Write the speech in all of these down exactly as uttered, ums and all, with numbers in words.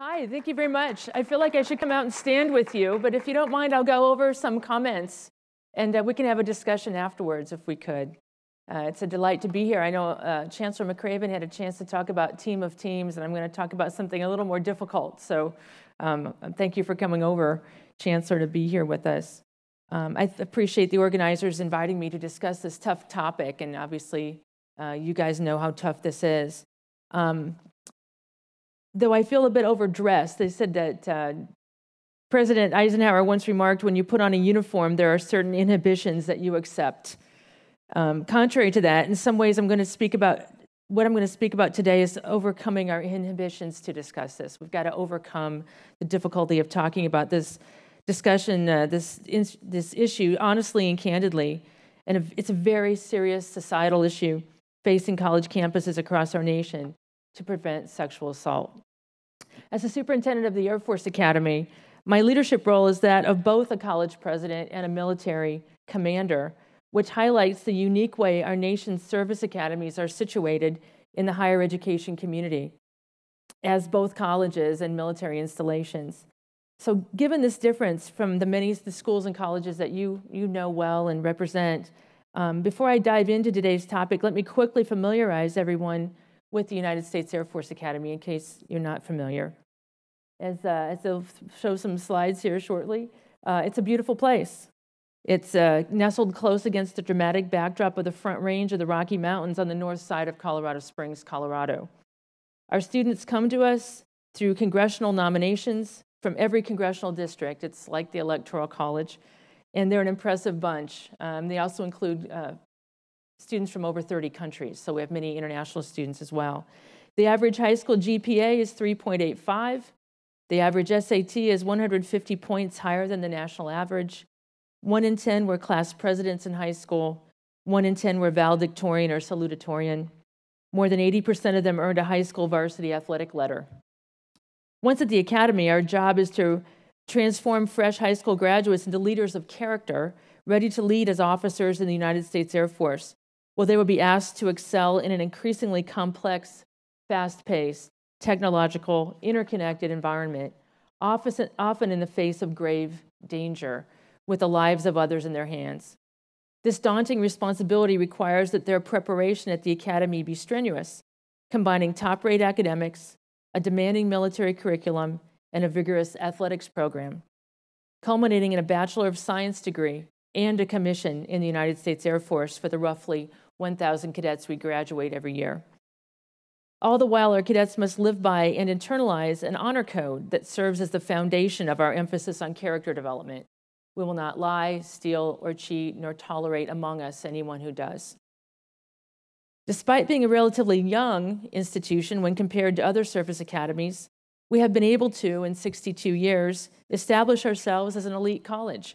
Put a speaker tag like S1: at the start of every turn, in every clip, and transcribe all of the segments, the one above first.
S1: Hi, thank you very much. I feel like I should come out and stand with you, but if you don't mind, I'll go over some comments, and uh, we can have a discussion afterwards if we could. Uh, it's a delight to be here. I know uh, Chancellor McCraven had a chance to talk about team of teams, and I'm going to talk about something a little more difficult. So um, thank you for coming over, Chancellor, to be here with us. Um, I appreciate the organizers inviting me to discuss this tough topic, and obviously uh, you guys know how tough this is. Um, Though I feel a bit overdressed, they said that uh, President Eisenhower once remarked, when you put on a uniform, there are certain inhibitions that you accept. Um, contrary to that, in some ways I'm going to speak about, what I'm going to speak about today is overcoming our inhibitions to discuss this. We've got to overcome the difficulty of talking about this discussion, uh, this, in, this issue, honestly and candidly. And it's a very serious societal issue facing college campuses across our nation to prevent sexual assault. As a superintendent of the Air Force Academy, my leadership role is that of both a college president and a military commander, which highlights the unique way our nation's service academies are situated in the higher education community as both colleges and military installations. So given this difference from the many the schools and colleges that you, you know well and represent, um, before I dive into today's topic, let me quickly familiarize everyone with the United States Air Force Academy in case you're not familiar. As, uh, as they'll show some slides here shortly, uh, it's a beautiful place. It's uh, nestled close against the dramatic backdrop of the Front Range of the Rocky Mountains on the north side of Colorado Springs, Colorado. Our students come to us through congressional nominations from every congressional district. It's like the Electoral College, and they're an impressive bunch. Um, they also include uh, students from over thirty countries, so we have many international students as well. The average high school G P A is three point eight five. The average S A T is one hundred fifty points higher than the national average. One in ten were class presidents in high school. One in ten were valedictorian or salutatorian. More than eighty percent of them earned a high school varsity athletic letter. Once at the academy, our job is to transform fresh high school graduates into leaders of character, ready to lead as officers in the United States Air Force. Well, they will be asked to excel in an increasingly complex, fast-paced, technological, interconnected environment, often, often in the face of grave danger, with the lives of others in their hands. This daunting responsibility requires that their preparation at the academy be strenuous, combining top-rate academics, a demanding military curriculum, and a vigorous athletics program, culminating in a Bachelor of Science degree and a commission in the United States Air Force for the roughly one thousand cadets we graduate every year. All the while, our cadets must live by and internalize an honor code that serves as the foundation of our emphasis on character development. We will not lie, steal, or cheat, nor tolerate among us anyone who does. Despite being a relatively young institution when compared to other service academies, we have been able to, in sixty-two years, establish ourselves as an elite college.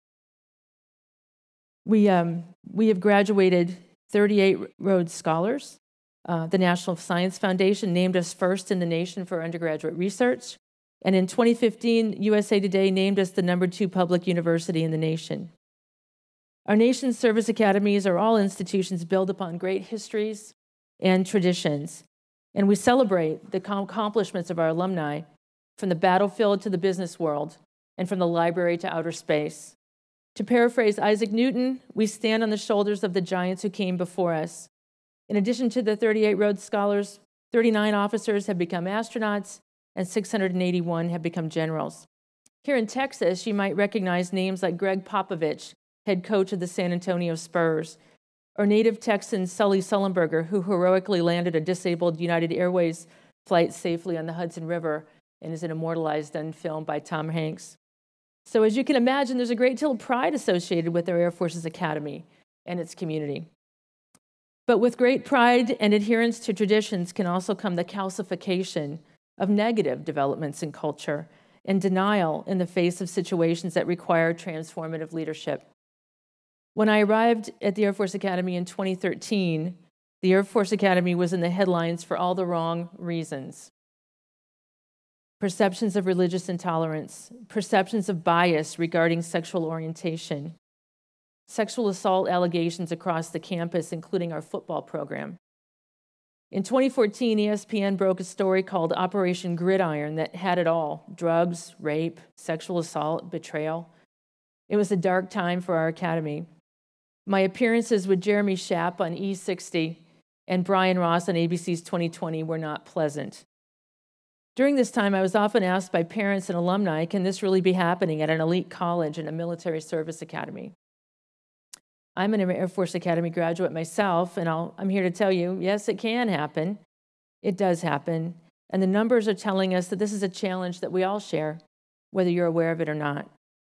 S1: We, um, we have graduated thirty-eight Rhodes Scholars. Uh, the National Science Foundation named us first in the nation for undergraduate research. And in twenty fifteen, U S A Today named us the number two public university in the nation. Our nation's service academies are all institutions built upon great histories and traditions. And we celebrate the accomplishments of our alumni from the battlefield to the business world and from the library to outer space. To paraphrase Isaac Newton, we stand on the shoulders of the giants who came before us. In addition to the thirty-eight Rhodes Scholars, thirty-nine officers have become astronauts, and six hundred eighty-one have become generals. Here in Texas, you might recognize names like Greg Popovich, head coach of the San Antonio Spurs, or native Texan Sully Sullenberger, who heroically landed a disabled United Airways flight safely on the Hudson River and is an immortalized on film by Tom Hanks. So as you can imagine, there's a great deal of pride associated with our Air Force's Academy and its community. But with great pride and adherence to traditions can also come the calcification of negative developments in culture and denial in the face of situations that require transformative leadership. When I arrived at the Air Force Academy in twenty thirteen, the Air Force Academy was in the headlines for all the wrong reasons. Perceptions of religious intolerance, perceptions of bias regarding sexual orientation, sexual assault allegations across the campus, including our football program, In twenty fourteen, E S P N broke a story called Operation Gridiron that had it all: drugs, rape, sexual assault, betrayal. It was a dark time for our academy. My appearances with Jeremy Schaap on E sixty and Brian Ross on A B C's twenty twenty were not pleasant. During this time, I was often asked by parents and alumni, can this really be happening at an elite college and a military service academy? I'm an Air Force Academy graduate myself, and I'll, I'm here to tell you, yes, it can happen. It does happen. And the numbers are telling us that this is a challenge that we all share, whether you're aware of it or not.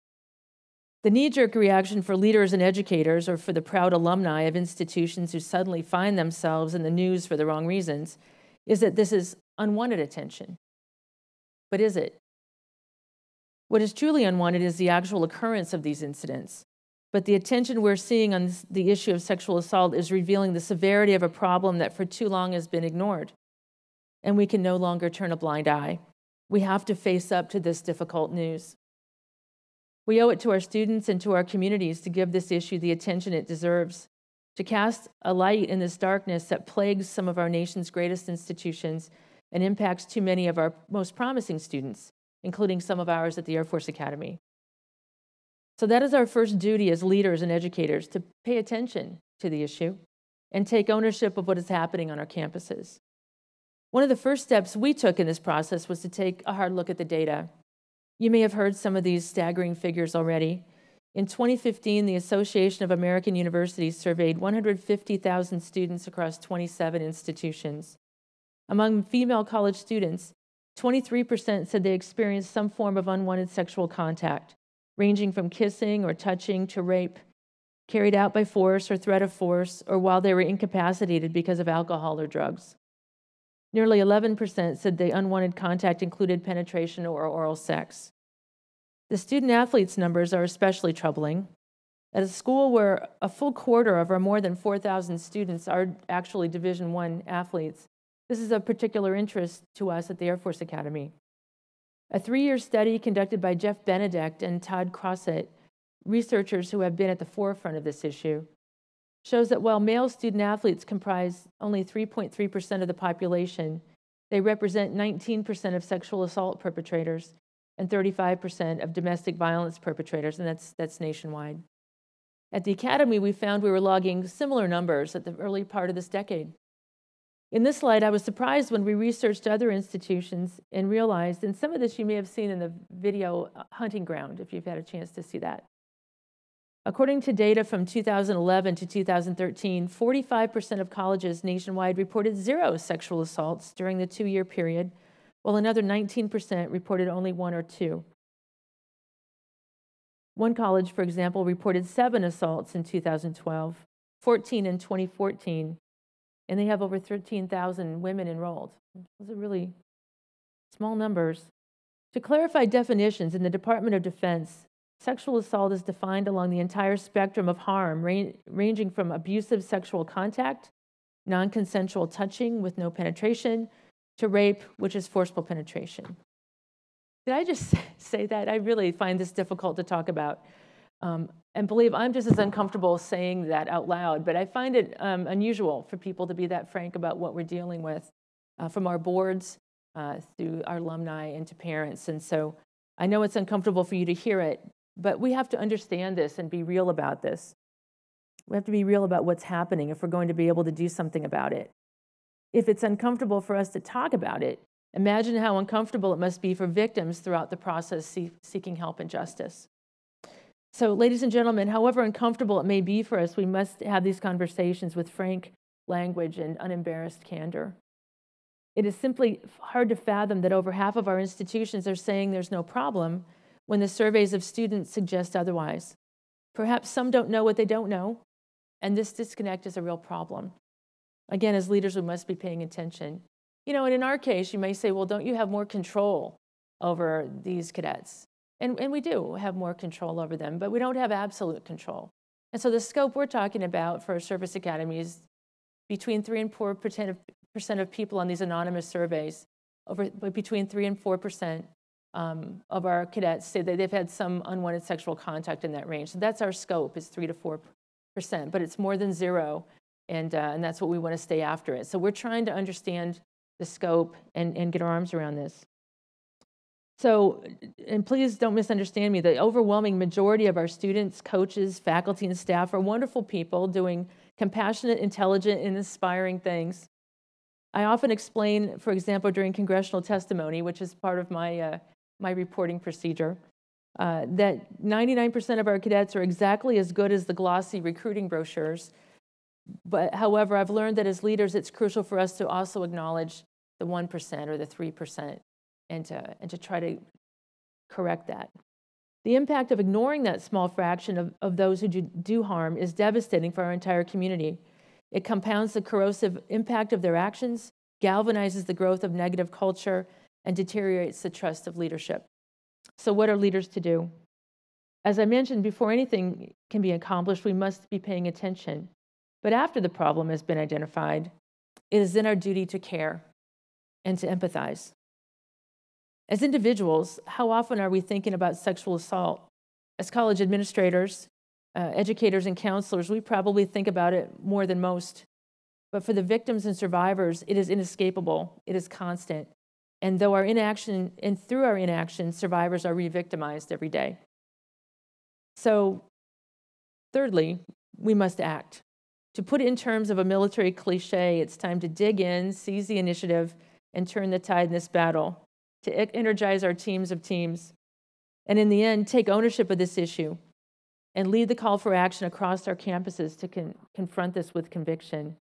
S1: The knee-jerk reaction for leaders and educators, or for the proud alumni of institutions who suddenly find themselves in the news for the wrong reasons, is that this is unwanted attention. But is it? What is truly unwanted is the actual occurrence of these incidents. But the attention we're seeing on the issue of sexual assault is revealing the severity of a problem that for too long has been ignored. And we can no longer turn a blind eye. We have to face up to this difficult news. We owe it to our students and to our communities to give this issue the attention it deserves, to cast a light in this darkness that plagues some of our nation's greatest institutions and impacts too many of our most promising students, including some of ours at the Air Force Academy. So that is our first duty as leaders and educators, to pay attention to the issue and take ownership of what is happening on our campuses. One of the first steps we took in this process was to take a hard look at the data. You may have heard some of these staggering figures already. In twenty fifteen, the Association of American Universities surveyed one hundred fifty thousand students across twenty-seven institutions. Among female college students, twenty-three percent said they experienced some form of unwanted sexual contact, ranging from kissing or touching to rape, carried out by force or threat of force, or while they were incapacitated because of alcohol or drugs. Nearly eleven percent said the unwanted contact included penetration or oral sex. The student athletes numbers are especially troubling. At a school where a full quarter of our more than four thousand students are actually Division I athletes, this is of particular interest to us at the Air Force Academy. A three-year study conducted by Jeff Benedict and Todd Crossett, researchers who have been at the forefront of this issue, shows that while male student athletes comprise only three point three percent of the population, they represent nineteen percent of sexual assault perpetrators and thirty-five percent of domestic violence perpetrators, and that's, that's nationwide. At the Academy, we found we were logging similar numbers at the early part of this decade. In this slide, I was surprised when we researched other institutions and realized, and some of this you may have seen in the video Hunting Ground, if you've had a chance to see that. According to data from two thousand eleven to two thousand thirteen, forty-five percent of colleges nationwide reported zero sexual assaults during the two-year period, while another nineteen percent reported only one or two. One college, for example, reported seven assaults in two thousand twelve, fourteen in twenty fourteen, and they have over thirteen thousand women enrolled. Those are really small numbers. To clarify definitions, in the Department of Defense, sexual assault is defined along the entire spectrum of harm, ra- ranging from abusive sexual contact, non-consensual touching with no penetration, to rape, which is forceful penetration. Did I just say that? I really find this difficult to talk about. Um, and believe I'm just as uncomfortable saying that out loud, but I find it um, unusual for people to be that frank about what we're dealing with, uh, from our boards uh, through our alumni and to parents. And so I know it's uncomfortable for you to hear it, but we have to understand this and be real about this. We have to be real about what's happening if we're going to be able to do something about it. If it's uncomfortable for us to talk about it, imagine how uncomfortable it must be for victims throughout the process see- seeking help and justice. So, ladies and gentlemen, however uncomfortable it may be for us, we must have these conversations with frank language and unembarrassed candor. It is simply hard to fathom that over half of our institutions are saying there's no problem when the surveys of students suggest otherwise. Perhaps some don't know what they don't know, and this disconnect is a real problem. Again, as leaders, we must be paying attention. You know, and in our case, you may say, well, don't you have more control over these cadets? And, and we do have more control over them, but we don't have absolute control. And so the scope we're talking about for service academies, between three and four percent of, percent of people on these anonymous surveys, over between three and four percent um, of our cadets say that they've had some unwanted sexual contact in that range. So that's our scope, is three to four percent, but it's more than zero. And, uh, and that's what we want to stay after it. So we're trying to understand the scope and, and get our arms around this. So, and please don't misunderstand me, the overwhelming majority of our students, coaches, faculty, and staff are wonderful people doing compassionate, intelligent, and inspiring things. I often explain, for example, during congressional testimony, which is part of my, uh, my reporting procedure, uh, that ninety-nine percent of our cadets are exactly as good as the glossy recruiting brochures. But however, I've learned that as leaders, it's crucial for us to also acknowledge the one percent or the three percent and to, and to try to correct that. The impact of ignoring that small fraction of, of those who do, do harm is devastating for our entire community. It compounds the corrosive impact of their actions, galvanizes the growth of negative culture, and deteriorates the trust of leadership. So what are leaders to do? As I mentioned, before anything can be accomplished, we must be paying attention. But after the problem has been identified, it is then our duty to care and to empathize. As individuals, how often are we thinking about sexual assault? As college administrators, uh, educators, and counselors, we probably think about it more than most. But for the victims and survivors, it is inescapable, it is constant. And though our inaction, and through our inaction, survivors are re-victimized every day. So, thirdly, we must act. To put it in terms of a military cliche, it's time to dig in, seize the initiative, and turn the tide in this battle, to energize our teams of teams, and in the end, take ownership of this issue and lead the call for action across our campuses to con confront this with conviction.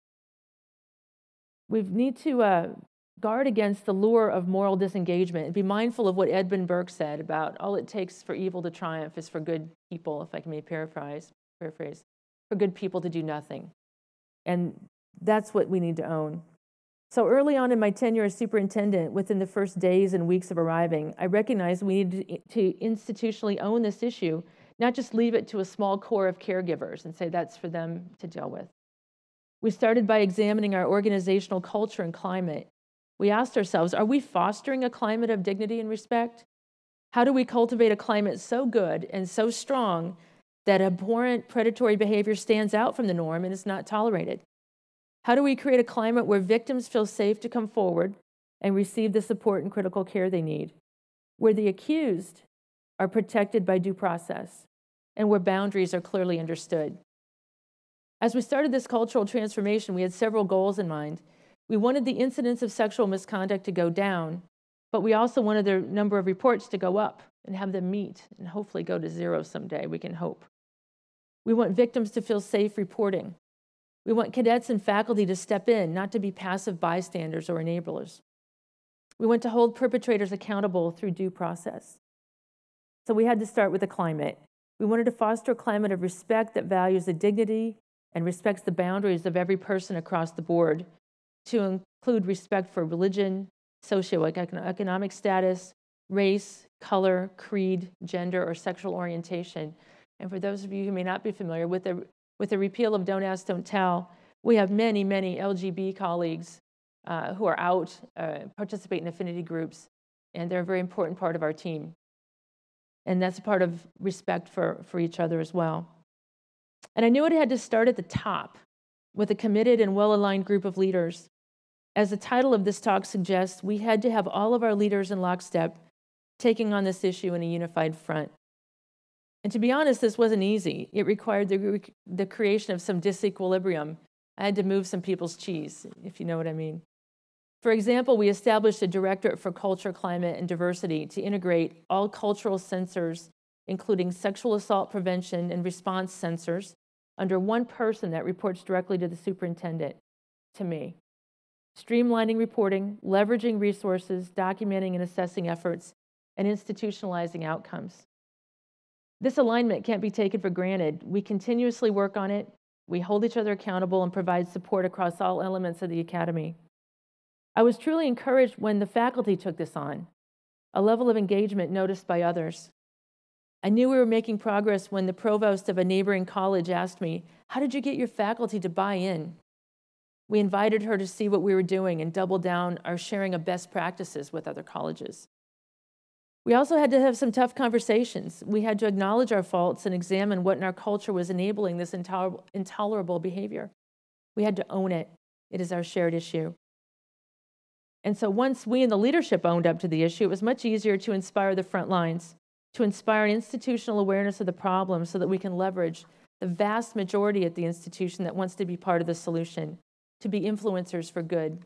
S1: We need to uh, guard against the lure of moral disengagement and be mindful of what Edmund Burke said about all it takes for evil to triumph is for good people, if I can maybe paraphrase, paraphrase, for good people to do nothing. And that's what we need to own. So early on in my tenure as superintendent, within the first days and weeks of arriving, I recognized we needed to institutionally own this issue, not just leave it to a small core of caregivers and say that's for them to deal with. We started by examining our organizational culture and climate. We asked ourselves, are we fostering a climate of dignity and respect? How do we cultivate a climate so good and so strong that abhorrent predatory behavior stands out from the norm and is not tolerated? How do we create a climate where victims feel safe to come forward and receive the support and critical care they need, where the accused are protected by due process, and where boundaries are clearly understood? As we started this cultural transformation, we had several goals in mind. We wanted the incidence of sexual misconduct to go down, but we also wanted the number of reports to go up and have them meet and hopefully go to zero someday, we can hope. We want victims to feel safe reporting. We want cadets and faculty to step in, not to be passive bystanders or enablers. We want to hold perpetrators accountable through due process. So we had to start with the climate. We wanted to foster a climate of respect that values the dignity and respects the boundaries of every person across the board, to include respect for religion, socioeconomic status, race, color, creed, gender, or sexual orientation. And for those of you who may not be familiar with the With the repeal of Don't Ask, Don't Tell, we have many, many L G B T colleagues uh, who are out, uh, participate in affinity groups, and they're a very important part of our team. And that's a part of respect for, for each other as well. And I knew it had to start at the top with a committed and well-aligned group of leaders. As the title of this talk suggests, we had to have all of our leaders in lockstep taking on this issue in a unified front. And to be honest, this wasn't easy. It required the, the creation of some disequilibrium. I had to move some people's cheese, if you know what I mean. For example, we established a directorate for culture, climate, and diversity to integrate all cultural censors, including sexual assault prevention and response censors, under one person that reports directly to the superintendent, to me. Streamlining reporting, leveraging resources, documenting and assessing efforts, and institutionalizing outcomes. This alignment can't be taken for granted. We continuously work on it. We hold each other accountable and provide support across all elements of the academy. I was truly encouraged when the faculty took this on, a level of engagement noticed by others. I knew we were making progress when the provost of a neighboring college asked me, "How did you get your faculty to buy in?" We invited her to see what we were doing and doubled down our sharing of best practices with other colleges. We also had to have some tough conversations. We had to acknowledge our faults and examine what in our culture was enabling this intolerable, intolerable behavior. We had to own it. It is our shared issue. And so once we in the leadership owned up to the issue, it was much easier to inspire the front lines, to inspire an institutional awareness of the problem so that we can leverage the vast majority at the institution that wants to be part of the solution, to be influencers for good.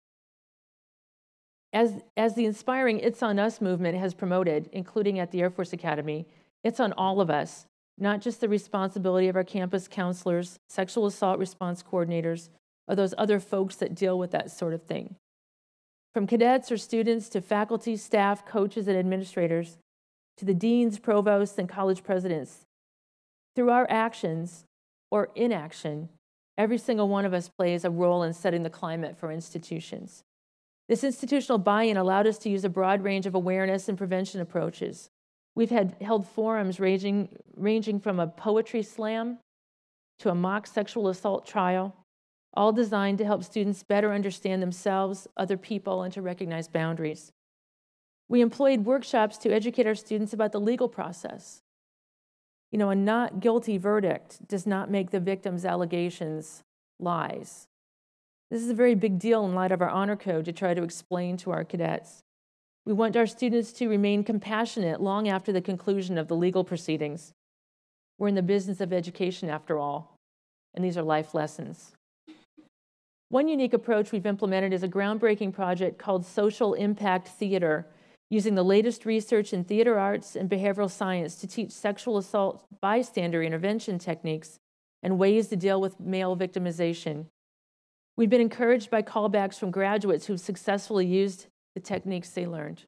S1: As, as the inspiring It's On Us movement has promoted, including at the Air Force Academy, it's on all of us, not just the responsibility of our campus counselors, sexual assault response coordinators, or those other folks that deal with that sort of thing. From cadets or students to faculty, staff, coaches, and administrators, to the deans, provosts, and college presidents, through our actions or inaction, every single one of us plays a role in setting the climate for institutions. This institutional buy-in allowed us to use a broad range of awareness and prevention approaches. We've had held forums ranging, ranging from a poetry slam to a mock sexual assault trial, all designed to help students better understand themselves, other people, and to recognize boundaries. We employed workshops to educate our students about the legal process. You know, a not guilty verdict does not make the victim's allegations lies. This is a very big deal in light of our honor code to try to explain to our cadets. We want our students to remain compassionate long after the conclusion of the legal proceedings. We're in the business of education after all, and these are life lessons. One unique approach we've implemented is a groundbreaking project called Social Impact Theater, using the latest research in theater arts and behavioral science to teach sexual assault bystander intervention techniques and ways to deal with male victimization. We've been encouraged by callbacks from graduates who've successfully used the techniques they learned.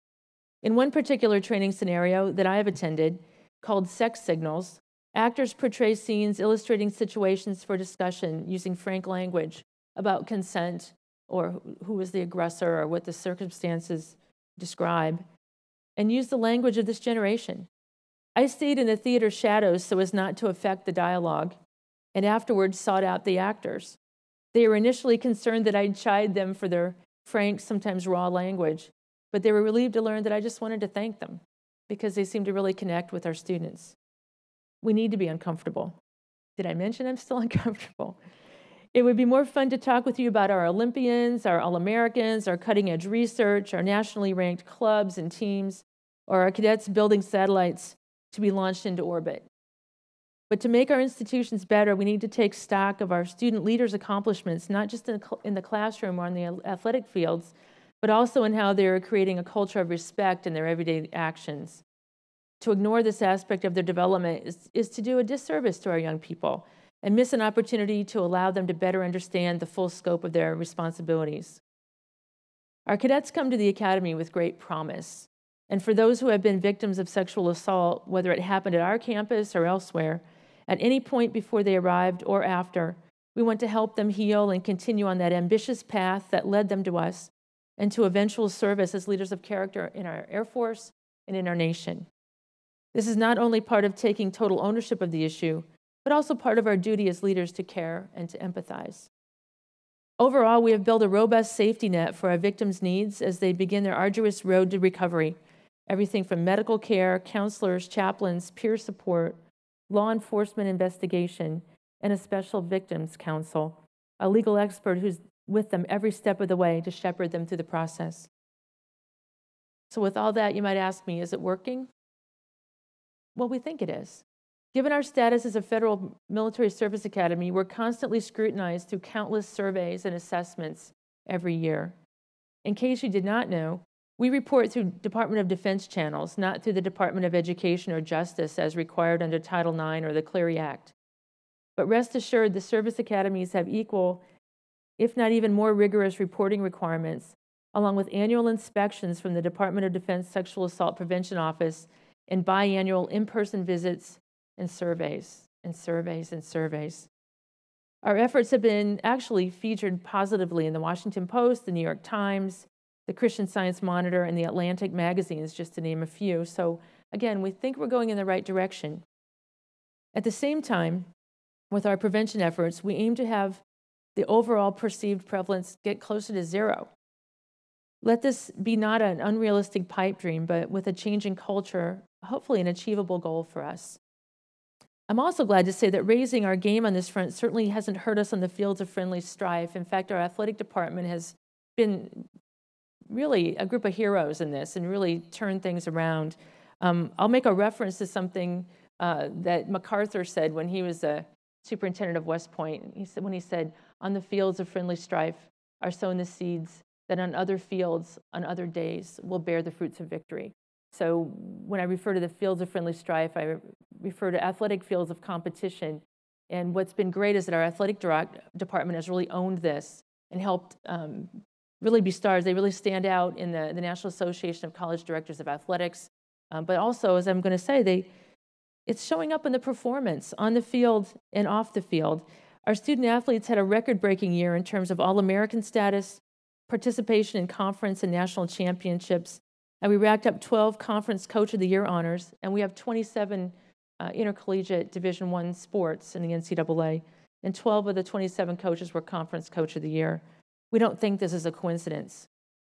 S1: In one particular training scenario that I have attended, called Sex Signals, actors portray scenes illustrating situations for discussion using frank language about consent or who is the aggressor or what the circumstances describe, and use the language of this generation. I stayed in the theater shadows so as not to affect the dialogue, and afterwards sought out the actors. They were initially concerned that I'd chide them for their frank, sometimes raw language, but they were relieved to learn that I just wanted to thank them because they seemed to really connect with our students. We need to be uncomfortable. Did I mention I'm still uncomfortable? It would be more fun to talk with you about our Olympians, our All-Americans, our cutting-edge research, our nationally ranked clubs and teams, or our cadets building satellites to be launched into orbit. But to make our institutions better, we need to take stock of our student leaders' accomplishments, not just in the classroom or in the athletic fields, but also in how they're creating a culture of respect in their everyday actions. To ignore this aspect of their development is, is to do a disservice to our young people and miss an opportunity to allow them to better understand the full scope of their responsibilities. Our cadets come to the academy with great promise. And for those who have been victims of sexual assault, whether it happened at our campus or elsewhere, at any point before they arrived or after, we want to help them heal and continue on that ambitious path that led them to us and to eventual service as leaders of character in our Air Force and in our nation. This is not only part of taking total ownership of the issue, but also part of our duty as leaders to care and to empathize. Overall, we have built a robust safety net for our victims' needs as they begin their arduous road to recovery, everything from medical care, counselors, chaplains, peer support, law enforcement investigation, and a special victims counsel, a legal expert who's with them every step of the way to shepherd them through the process. So with all that, you might ask me, is it working? Well, we think it is. Given our status as a federal military service academy, we're constantly scrutinized through countless surveys and assessments every year. In case you did not know, we report through Department of Defense channels, not through the Department of Education or Justice as required under Title nine or the Clery Act. But rest assured, the service academies have equal, if not even more rigorous reporting requirements, along with annual inspections from the Department of Defense Sexual Assault Prevention Office and biannual in-person visits and surveys, and surveys, and surveys. Our efforts have been actually featured positively in the Washington Post, the New York Times, the Christian Science Monitor, and the Atlantic magazines, just to name a few. So again, we think we're going in the right direction. At the same time, with our prevention efforts, we aim to have the overall perceived prevalence get closer to zero. Let this be not an unrealistic pipe dream, but with a changing culture, hopefully an achievable goal for us. I'm also glad to say that raising our game on this front certainly hasn't hurt us on the fields of friendly strife. In fact, our athletic department has been really a group of heroes in this and really turned things around. Um, I'll make a reference to something uh, that MacArthur said when he was a superintendent of West Point. He said, when he said, on the fields of friendly strife are sown the seeds that on other fields, on other days, will bear the fruits of victory. So when I refer to the fields of friendly strife, I refer to athletic fields of competition. And what's been great is that our athletic direct department has really owned this and helped um, really be stars. They really stand out in the, the National Association of College Directors of Athletics. Um, but also, as I'm going to say, they, it's showing up in the performance on the field and off the field. Our student athletes had a record-breaking year in terms of All-American status, participation in conference and national championships, and we racked up twelve Conference Coach of the Year honors, and we have twenty-seven uh, intercollegiate Division I sports in the N C double A, and twelve of the twenty-seven coaches were Conference Coach of the Year. We don't think this is a coincidence.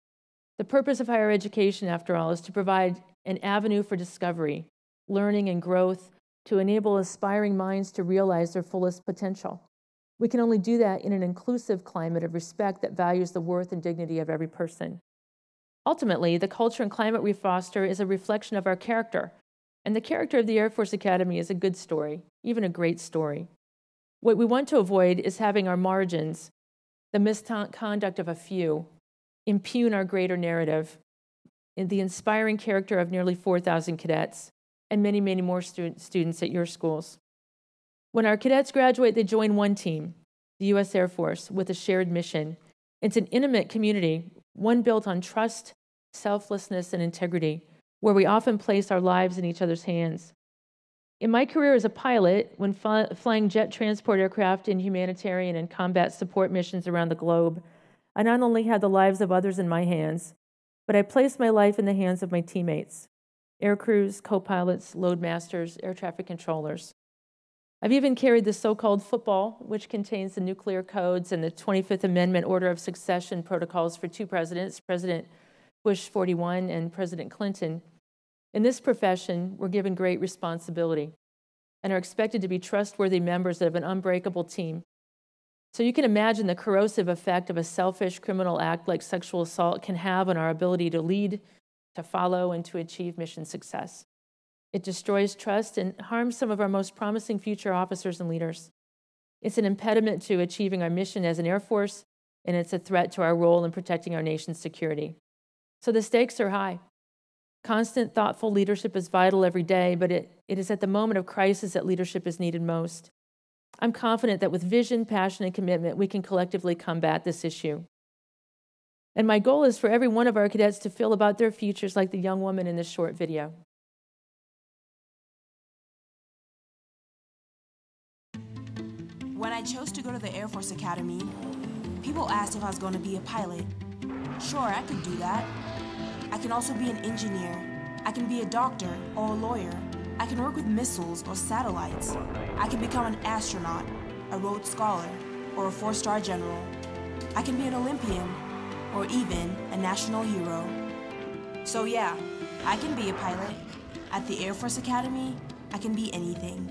S1: The purpose of higher education, after all, is to provide an avenue for discovery, learning, and growth to enable aspiring minds to realize their fullest potential. We can only do that in an inclusive climate of respect that values the worth and dignity of every person. Ultimately, the culture and climate we foster is a reflection of our character, and the character of the Air Force Academy is a good story, even a great story. What we want to avoid is having our margins, the misconduct of a few, impugn our greater narrative in the inspiring character of nearly four thousand cadets and many, many more student, students at your schools. When our cadets graduate, they join one team, the U S Air Force, with a shared mission. It's an intimate community, one built on trust, selflessness, and integrity, where we often place our lives in each other's hands. In my career as a pilot, when fly, flying jet transport aircraft in humanitarian and combat support missions around the globe, I not only had the lives of others in my hands, but I placed my life in the hands of my teammates, air crews, co-pilots, load masters, air traffic controllers. I've even carried the so-called football, which contains the nuclear codes and the twenty-fifth Amendment order of succession protocols for two presidents, President Bush forty-one and President Clinton. In this profession, we're given great responsibility and are expected to be trustworthy members of an unbreakable team. So you can imagine the corrosive effect of a selfish criminal act like sexual assault can have on our ability to lead, to follow, and to achieve mission success. It destroys trust and harms some of our most promising future officers and leaders. It's an impediment to achieving our mission as an Air Force, and it's a threat to our role in protecting our nation's security. So the stakes are high. Constant, thoughtful leadership is vital every day, but it, it is at the moment of crisis that leadership is needed most. I'm confident that with vision, passion, and commitment, we can collectively combat this issue. And my goal is for every one of our cadets to feel about their futures like the young woman in this short video.
S2: When I chose to go to the Air Force Academy, people asked if I was going to be a pilot. Sure, I could do that. I can also be an engineer. I can be a doctor or a lawyer. I can work with missiles or satellites. I can become an astronaut, a Rhodes Scholar, or a four-star general. I can be an Olympian, or even a national hero. So yeah, I can be a pilot. At the Air Force Academy, I can be anything.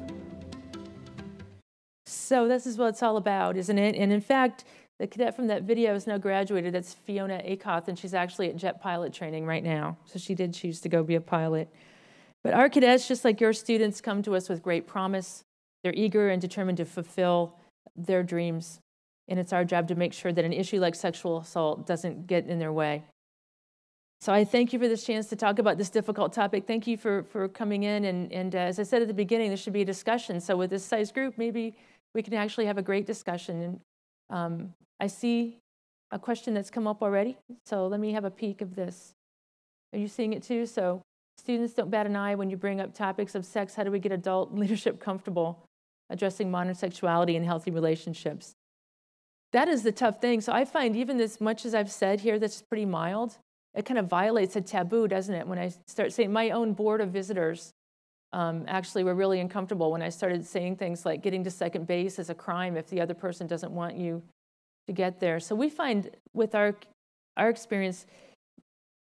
S1: So this is what it's all about, isn't it? And in fact, the cadet from that video is now graduated. That's Fiona Acoth, and she's actually at jet pilot training right now. So she did choose to go be a pilot. But our cadets, just like your students, come to us with great promise. They're eager and determined to fulfill their dreams. And it's our job to make sure that an issue like sexual assault doesn't get in their way. So I thank you for this chance to talk about this difficult topic. Thank you for, for coming in. And, and uh, as I said at the beginning, there should be a discussion. So with this size group, maybe we can actually have a great discussion. And um, I see a question that's come up already. So let me have a peek of this. Are you seeing it too? So students, don't bat an eye when you bring up topics of sex. How do we get adult leadership comfortable addressing modern sexuality and healthy relationships? That is the tough thing. So I find even as much as I've said here that's pretty mild, it kind of violates a taboo, doesn't it? When I start saying my own board of visitors um, actually were really uncomfortable when I started saying things like getting to second base is a crime if the other person doesn't want you to get there. So we find with our, our experience,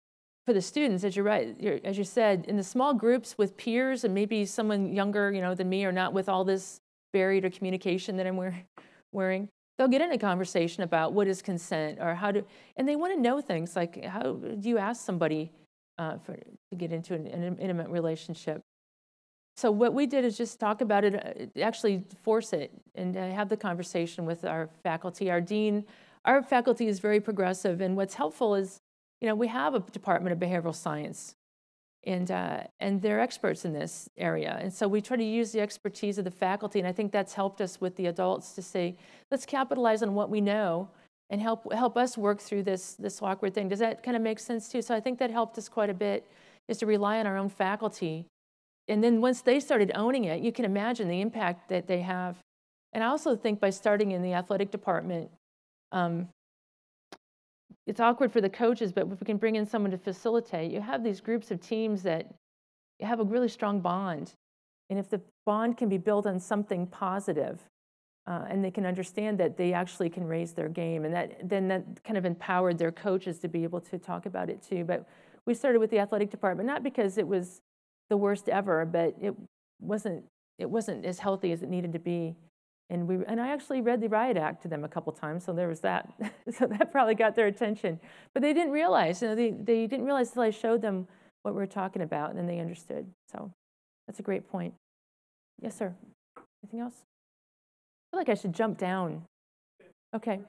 S1: for the students, as you're right, you're, as you said, in the small groups with peers and maybe someone younger, you know, than me, or not with all this barrier to communication that I'm wear, wearing, they'll get in a conversation about what is consent or how to, and they want to know things like, how do you ask somebody uh, for, to get into an, an intimate relationship? So what we did is just talk about it, uh, actually force it, and uh, have the conversation with our faculty. Our dean, our faculty is very progressive, and what's helpful is, you know, we have a Department of Behavioral Science, and uh, and they're experts in this area, and so we try to use the expertise of the faculty, and I think that's helped us with the adults to say, let's capitalize on what we know and help help us work through this this awkward thing. Does that kind of make sense too? So I think that helped us quite a bit, is to rely on our own faculty. And then once they started owning it, you can imagine the impact that they have. And I also think by starting in the athletic department, um, it's awkward for the coaches, but if we can bring in someone to facilitate, you have these groups of teams that have a really strong bond. And if the bond can be built on something positive, uh, and they can understand that they actually can raise their game, and that then that kind of empowered their coaches to be able to talk about it too. But we started with the athletic department, not because it was the worst ever, but it wasn't it wasn't as healthy as it needed to be. And we and I actually read the Riot Act to them a couple times, so there was that. So that probably got their attention. But they didn't realize, you know, they, they didn't realize until I showed them what we were talking about, and then they understood. So that's a great point. Yes, sir. Anything else? I feel like I should jump down. Okay.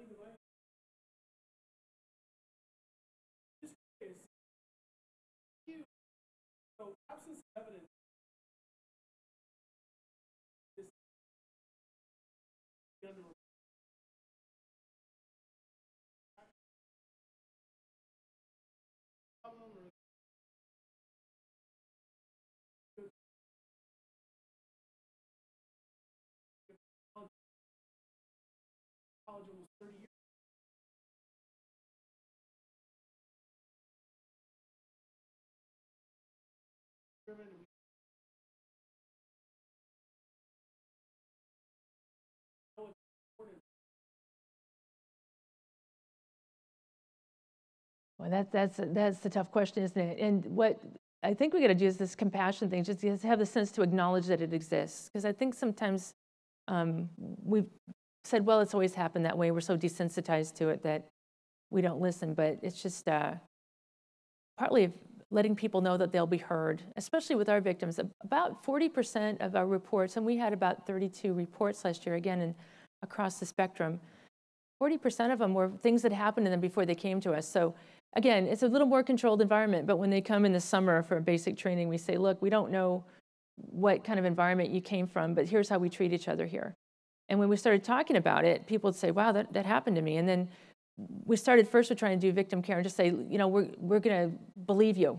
S1: Well, that, that's, that's the tough question, isn't it? And what I think we got to do is this compassion thing, just to have the sense to acknowledge that it exists. Because I think sometimes um, we've said, well, it's always happened that way. We're so desensitized to it that we don't listen. But it's just uh, partly letting people know that they'll be heard, especially with our victims. About forty percent of our reports, and we had about thirty-two reports last year, again, and across the spectrum, forty percent of them were things that happened to them before they came to us. So again, it's a little more controlled environment, but when they come in the summer for basic training, we say, look, we don't know what kind of environment you came from, but here's how we treat each other here. And when we started talking about it, people would say, wow, that, that happened to me. And then we started first with trying to do victim care and just say, you know, we're, we're going to believe you.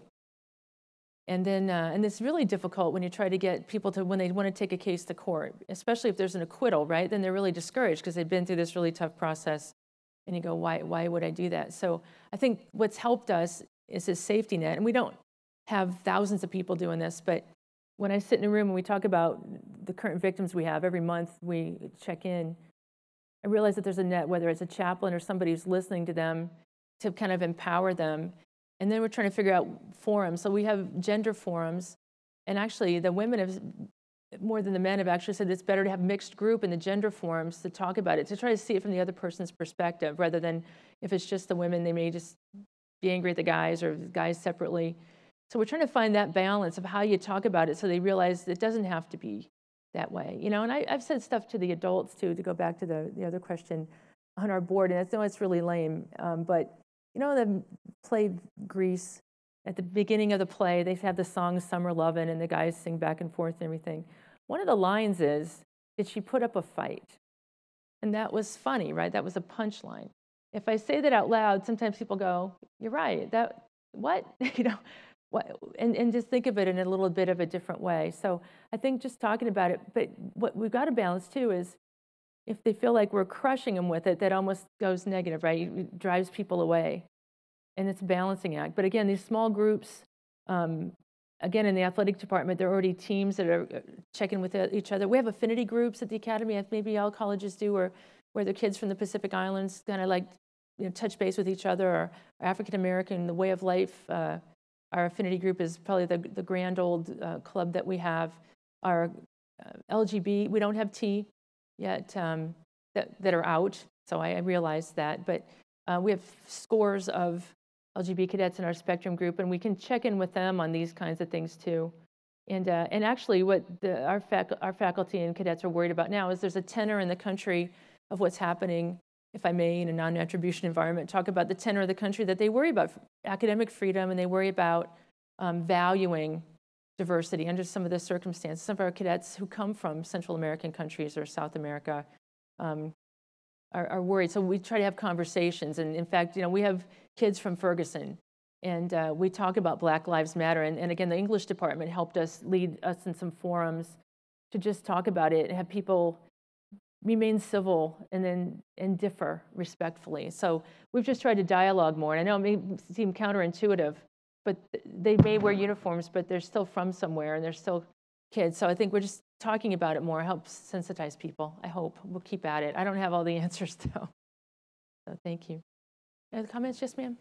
S1: And then, uh, and it's really difficult when you try to get people to, when they want to take a case to court, especially if there's an acquittal, right? Then they're really discouraged because they've been through this really tough process. And you go, why, why would I do that? So I think what's helped us is this safety net. And we don't have thousands of people doing this, but when I sit in a room and we talk about the current victims we have, every month we check in, I realize that there's a net, whether it's a chaplain or somebody who's listening to them to kind of empower them. And then we're trying to figure out forums. So we have gender forums. And actually the women have, more than the men have actually said it's better to have mixed group in the gender forums to talk about it, to try to see it from the other person's perspective, rather than if it's just the women, they may just be angry at the guys or the guys separately. So we're trying to find that balance of how you talk about it so they realize it doesn't have to be that way. You know, and I, I've said stuff to the adults too, to go back to the, the other question on our board, and I know it's really lame, um, but you know the play Grease, at the beginning of the play, they have the song Summer Lovin', and the guys sing back and forth and everything. One of the lines is, did she put up a fight? And that was funny, right? That was a punchline. If I say that out loud, sometimes people go, you're right, that, what? you know, what? And, and just think of it in a little bit of a different way. So I think just talking about it, but what we've got to balance too is, if they feel like we're crushing them with it, that almost goes negative, right? It drives people away. And it's a balancing act. But again, these small groups, um, again, in the athletic department, there are already teams that are checking with each other. We have affinity groups at the academy, as maybe all colleges do, or where the kids from the Pacific Islands kind of like you know, touch base with each other. Our, our African American, the way of life, uh, our affinity group is probably the, the grand old uh, club that we have. Our uh, L G B, we don't have T yet um, that, that are out, so I, I realize that. But uh, we have scores of L G B cadets in our spectrum group, and we can check in with them on these kinds of things too. And, uh, and actually what the, our, fac our faculty and cadets are worried about now is there's a tenor in the country of what's happening, if I may, in a non-attribution environment, talk about the tenor of the country that they worry about academic freedom, and they worry about um, valuing diversity under some of the circumstances. Some of our cadets who come from Central American countries or South America um, are, are worried. So we try to have conversations. And in fact, you know, we have kids from Ferguson, and uh, we talk about Black Lives Matter. And, and again, the English department helped us lead us in some forums to just talk about it and have people remain civil and then and differ respectfully. So we've just tried to dialogue more. And I know it may seem counterintuitive, but they may wear uniforms, but they're still from somewhere and they're still kids. So I think we're just talking about it more helps sensitize people. I hope we'll keep at it. I don't have all the answers though. So thank you. Any other comments? Yes, ma'am.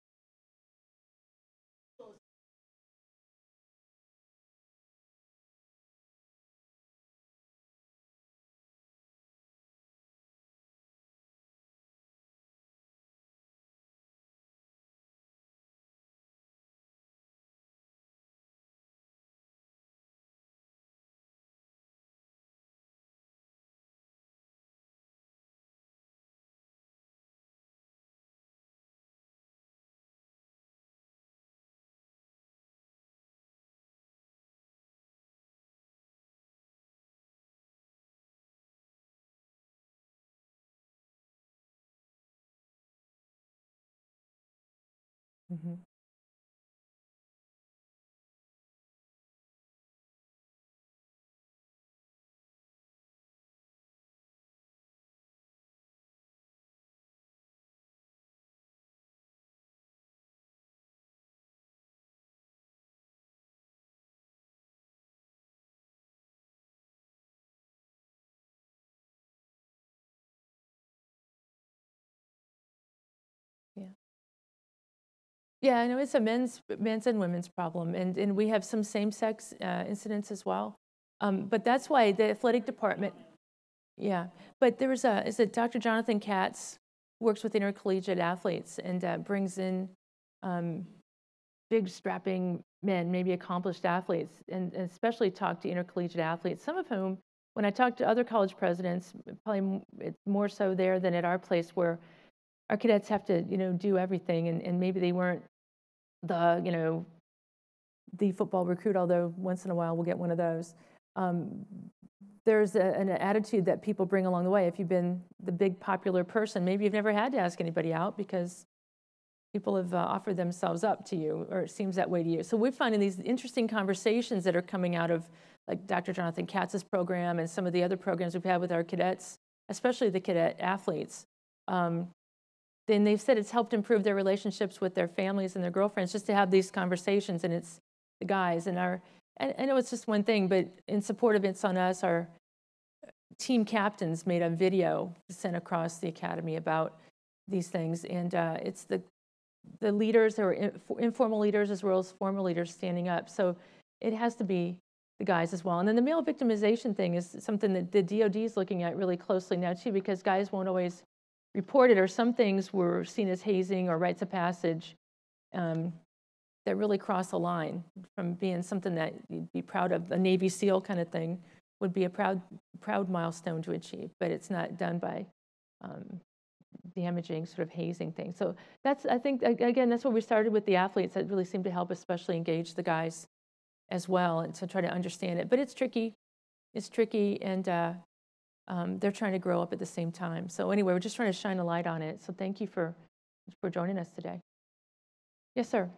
S1: Mm-hmm. Yeah. Yeah, I know it's a men's, men's and women's problem, and, and we have some same-sex uh, incidents as well. Um, but that's why the athletic department, yeah. But there was a, is it Doctor Jonathan Katz works with intercollegiate athletes and uh, brings in um, big strapping men, maybe accomplished athletes, and, and especially talk to intercollegiate athletes, some of whom, when I talk to other college presidents, probably it's more so there than at our place, where our cadets have to, you know, do everything, and, and maybe they weren't the, you know, the football recruit, although once in a while we'll get one of those. Um, there's a, an attitude that people bring along the way. If you've been the big popular person, maybe you've never had to ask anybody out because people have uh, offered themselves up to you, or it seems that way to you. So we're finding these interesting conversations that are coming out of like Doctor Jonathan Katz's program and some of the other programs we've had with our cadets, especially the cadet athletes. Um, then they've said it's helped improve their relationships with their families and their girlfriends just to have these conversations, and it's the guys. And our, I know it's just one thing, but in support of It's on Us, our team captains made a video sent across the academy about these things, and uh, it's the the leaders, or in, informal leaders as well as formal leaders, standing up. So it has to be the guys as well. And then the male victimization thing is something that the D O D is looking at really closely now too, because guys won't always report it, or some things were seen as hazing or rites of passage um, that really cross a line from being something that you'd be proud of. A Navy SEAL kind of thing would be a proud, proud milestone to achieve, but it's not done by um, damaging sort of hazing things. So that's, I think, again, that's what we started with the athletes. That really seemed to help, especially engage the guys as well, and to try to understand it. But it's tricky. It's tricky, and uh, um, they're trying to grow up at the same time. So anyway, we're just trying to shine a light on it. So thank you for, for joining us today. Yes, sir.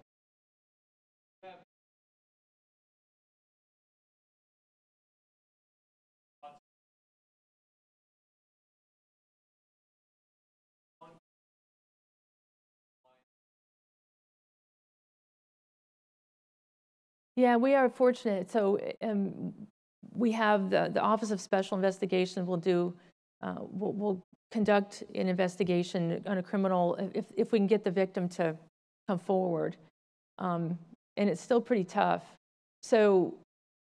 S1: Yeah, we are fortunate. So um, we have the, the Office of Special Investigation will do, uh, will, will conduct an investigation on a criminal if, if we can get the victim to come forward. Um, and it's still pretty tough. So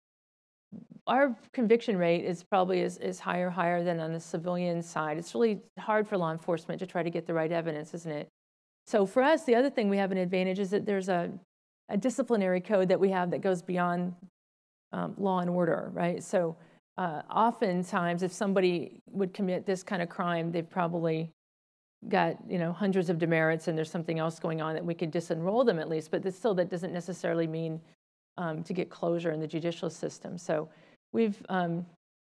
S1: our conviction rate is probably is, is higher, higher than on the civilian side. It's really hard for law enforcement to try to get the right evidence, isn't it? So for us, the other thing we have an advantage is that there's a, a disciplinary code that we have that goes beyond um, law and order, right? So uh, oftentimes, if somebody would commit this kind of crime, they've probably got, you know, hundreds of demerits and there's something else going on that we could disenroll them at least, but this, still that doesn't necessarily mean um, to get closure in the judicial system. So we've, um,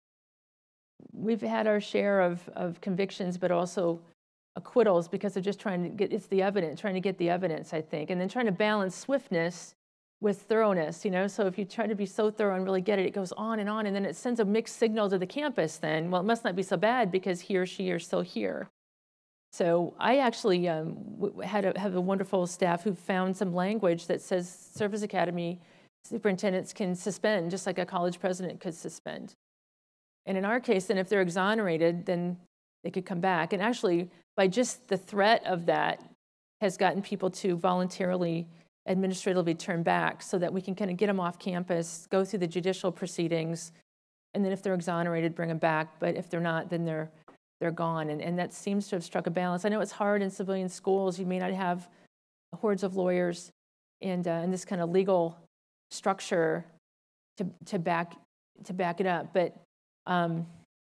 S1: we've had our share of, of convictions, but also acquittals because of just trying to get, it's the evidence, trying to get the evidence, I think, and then trying to balance swiftness with thoroughness, you know, so if you try to be so thorough and really get it, it goes on and on, and then it sends a mixed signal to the campus then, well, it must not be so bad because he or she are still here. So I actually um, had a, have a wonderful staff who found some language that says Service Academy superintendents can suspend, just like a college president could suspend. And in our case, then if they're exonerated, then they could come back. And actually, by just the threat of that has gotten people to voluntarily administratively turn back so that we can kind of get them off campus, go through the judicial proceedings, and then if they're exonerated, bring them back. But if they're not, then they're they're gone. And, and that seems to have struck a balance. I know it's hard in civilian schools. You may not have hordes of lawyers and, uh, and this kind of legal structure to, to, back, to back it up. But um,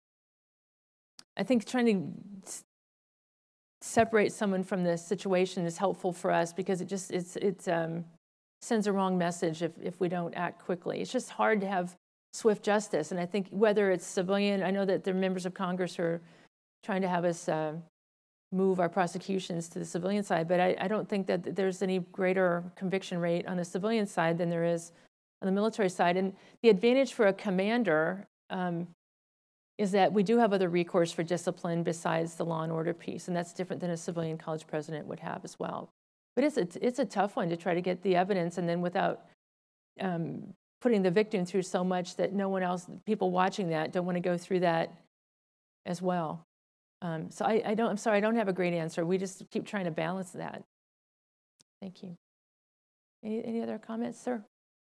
S1: I think trying to separate someone from this situation is helpful for us because it just it's, it um, sends a wrong message if, if we don't act quickly. It's just hard to have swift justice. And I think whether it's civilian, I know that there are members of Congress who are trying to have us uh, move our prosecutions to the civilian side, but I, I don't think that there's any greater conviction rate on the civilian side than there is on the military side. And the advantage for a commander um, is that we do have other recourse for discipline besides the law and order piece, and that's different than a civilian college president would have as well. But it's a, it's a tough one to try to get the evidence, and then without um, putting the victim through so much that no one else, people watching that, don't want to go through that as well. Um, so I, I don't, I'm sorry, I don't have a great answer. We just keep trying to balance that. Thank you. Any, any other comments, sir?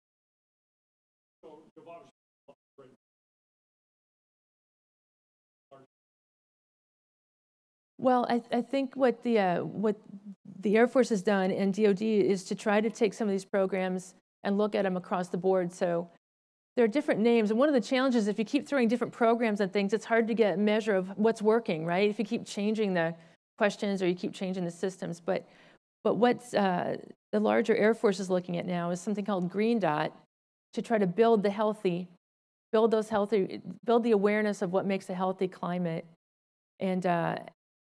S1: Well, I, I think what the, uh, what the Air Force has done and D O D is to try to take some of these programs and look at them across the board. So there are different names. And one of the challenges, if you keep throwing different programs and things, it's hard to get a measure of what's working, right? If you keep changing the questions or you keep changing the systems. But, but what uh, the larger Air Force is looking at now is something called Green Dot to try to build the healthy, build those healthy, build the awareness of what makes a healthy climate. And, uh,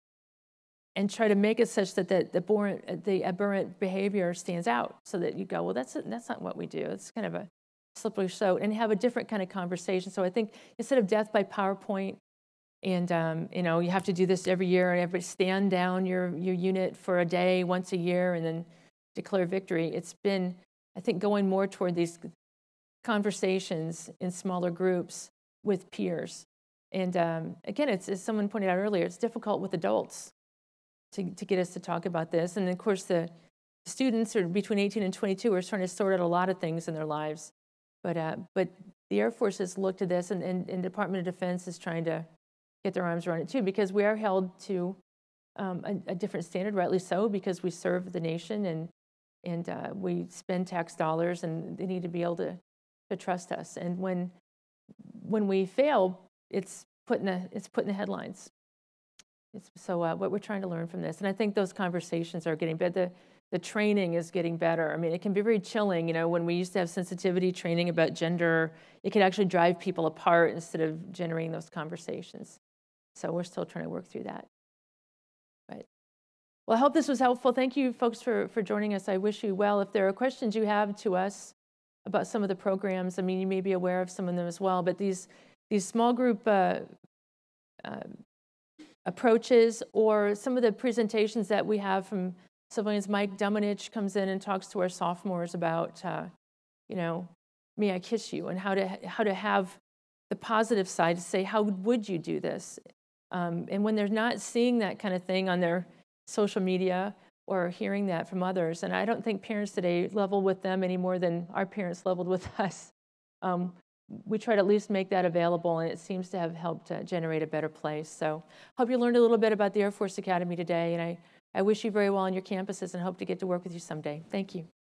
S1: and try to make it such that the, the, abhorrent, the aberrant behavior stands out so that you go, well, that's, that's not what we do. It's kind of a slippery slope, and have a different kind of conversation. So I think instead of death by PowerPoint, and um, you know, you have to do this every year, and everybody stand down your, your unit for a day once a year and then declare victory. It's been, I think, going more toward these conversations in smaller groups with peers. And um, again, it's, as someone pointed out earlier, it's difficult with adults to, to get us to talk about this. And of course, the students are between eighteen and twenty-two are trying to sort out a lot of things in their lives. But, uh, but the Air Force has looked at this, and, and, and Department of Defense is trying to get their arms around it too, because we are held to um, a, a different standard, rightly so, because we serve the nation and, and uh, we spend tax dollars, and they need to be able to, to trust us. And when, when we fail, it's put in the, it's put in the headlines. It's, so uh, what we're trying to learn from this, and I think those conversations are getting better. The, the training is getting better. I mean, it can be very chilling, you know, when we used to have sensitivity training about gender, it could actually drive people apart instead of generating those conversations. So we're still trying to work through that. But, well, I hope this was helpful. Thank you, folks, for, for joining us. I wish you well. If there are questions you have to us about some of the programs, I mean, you may be aware of some of them as well, but these, these small group uh, uh, approaches, or some of the presentations that we have from civilians. Mike Domenich comes in and talks to our sophomores about, uh, you know, may I kiss you, and how to how to have the positive side to say, how would you do this? Um, and when they're not seeing that kind of thing on their social media or hearing that from others, and I don't think parents today level with them any more than our parents leveled with us, um, we try to at least make that available, and it seems to have helped uh, generate a better place. So hope you learned a little bit about the Air Force Academy today, and I, I wish you very well on your campuses and hope to get to work with you someday. Thank you.